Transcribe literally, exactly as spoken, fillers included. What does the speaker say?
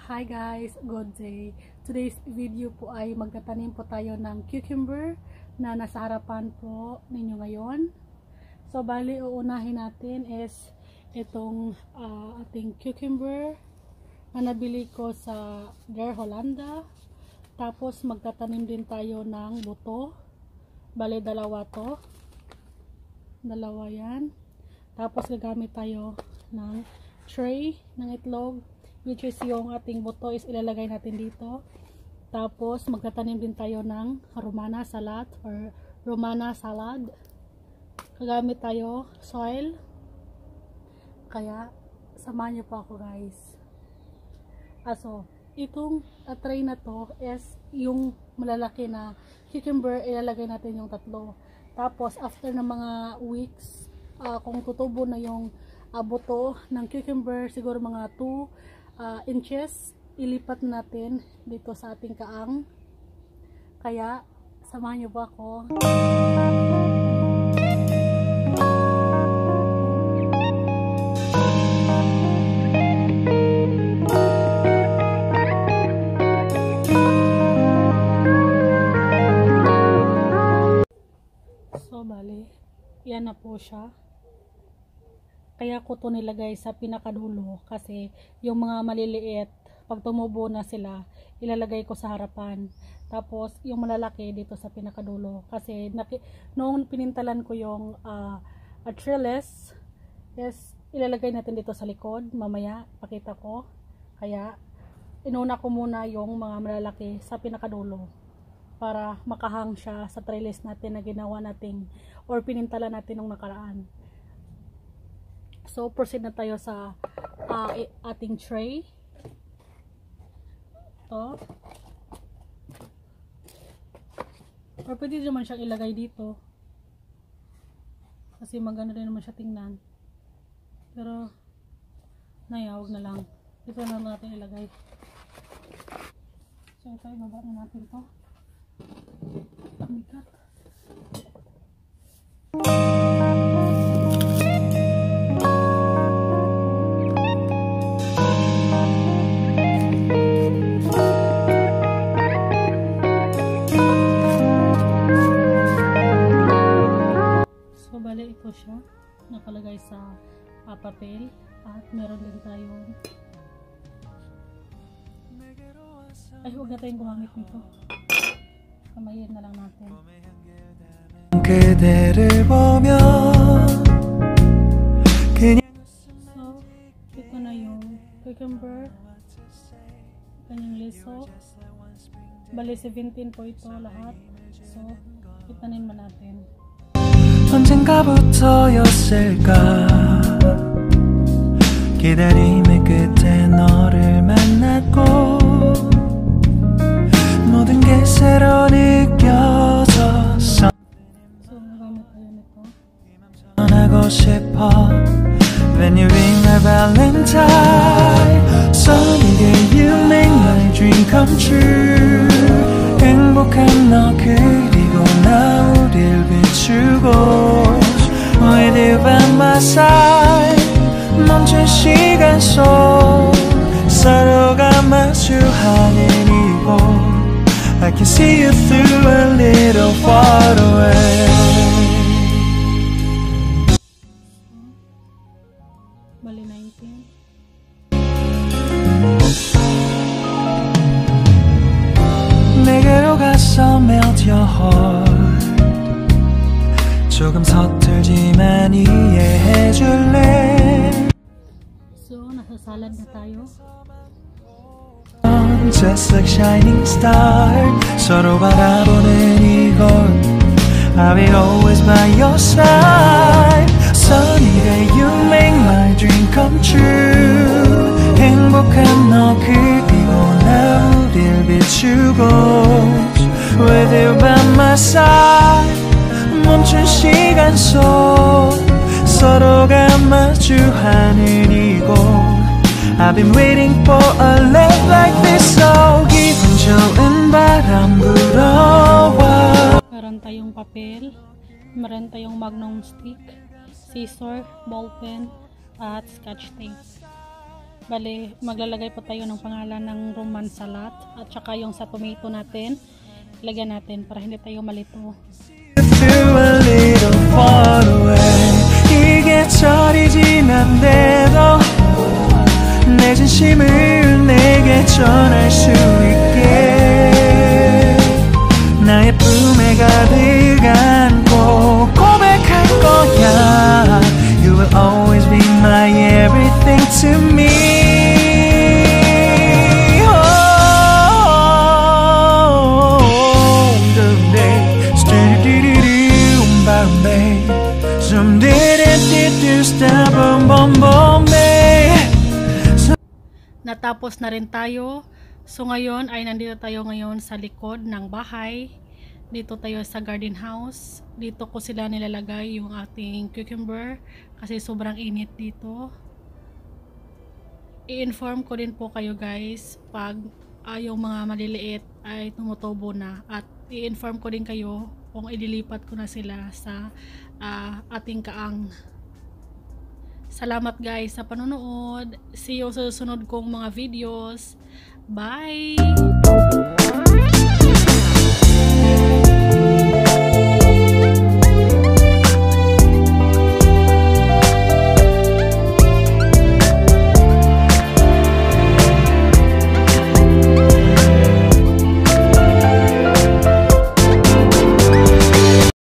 Hi guys, good day. Today's video po ay magtatanim po tayo ng cucumber na nasa harapan po ninyo ngayon. So bali uunahin natin is itong uh, ating cucumber na nabili ko sa Der Hollanda. Tapos magtatanim din tayo ng buto. Bali dalawa to. Dalawa yan. Tapos gagamit tayo ng tray ng itlog, which is yung ating buto is ilalagay natin dito. Tapos magtatanim din tayo ng romana salad or romana salad. Gagamit tayo soil. Kaya samahan niyo po ako guys. Aso, itong uh, tray na to is yung malalaki na cucumber, ilalagay natin yung tatlo. Tapos after ng mga weeks, uh, kung tutubo na yung uh, buto ng cucumber, siguro mga two Uh, inches, ilipat natin dito sa ating kaang. Kaya samahan niyo ba ako? So bali, yan na po siya. Kaya ko to nilagay sa pinakadulo kasi yung mga maliliit, pag tumubo na sila, ilalagay ko sa harapan. Tapos yung malalaki dito sa pinakadulo. Kasi naki, noong pinintalan ko yung uh, trellis, yes, ilalagay natin dito sa likod. Mamaya, pakita ko. Kaya inuna ko muna yung mga malalaki sa pinakadulo para makahang siya sa trellis natin na ginawa natin or pinintalan natin nung nakaraan. So, proceed na tayo sa uh, ating tray. Ito. Or pwede naman siyang ilagay dito. Kasi maganda rin naman siya tingnan. Pero, naya, huwag na lang. Dito na lang natin ilagay. So, ito, ibaba na natin ito. Pamikat. Ito siya, nakalagay sa uh, papel at meron din tayong ay huwag na tayong gumamit nito, kamayin na lang natin. So ito na yung cucumber, kanyang liso, bali seventeen po ito lahat. So itanin mo natin. 언젠가부터였을까 기다림의 끝에 너를 만났고 모든 게 새로 느껴졌어 전하고 싶어 When you ring my valentine Sunny day you make my dream come true 행복한 너 그리고 나 우릴 비추고 With you by my side 멈춘 시간 속 서로가 마주하는 이곳 I can see you through a little far away Bali nineteen. 내게로 가서 melt your heart 조금 서툴지만 이해해줄래 So, nasa salad na tayo. Just like shining star 서로 바라보는 이곳 I'll be always by your side Sunny day you make my dream come true 행복한 너 그리고 나 우릴 비추고 With you by my side 멈춘 시간 속 서로가 마주하는 이곳 I've been waiting for a love like this So 기분 좋은 바람 불어와 Meron tayong papel, meron tayong magnum stick, scissor, ballpen, at scotch tape. Bale, maglalagay po tayo ng pangalan ng Roman salad at saka yung sa tomato natin, ilagyan natin para hindi tayo malito. a little far away 이게 철이 지난데도 내 진심을 내게 전할 수 있게 나의 품에 가득 안고 고백할 거야 You will always be my everything to me Natapos na rin tayo. So ngayon ay nandito tayo ngayon sa likod ng bahay. Dito tayo sa garden house. Dito ko sila nilalagay yung ating cucumber kasi sobrang init dito. I-inform ko din po kayo guys pag uh, yung mga maliliit ay tumutubo na, at i-inform ko din kayo kung ililipat ko na sila sa uh, ating kaang. Salamat guys sa panonood. See you sa susunod kong mga videos. Bye!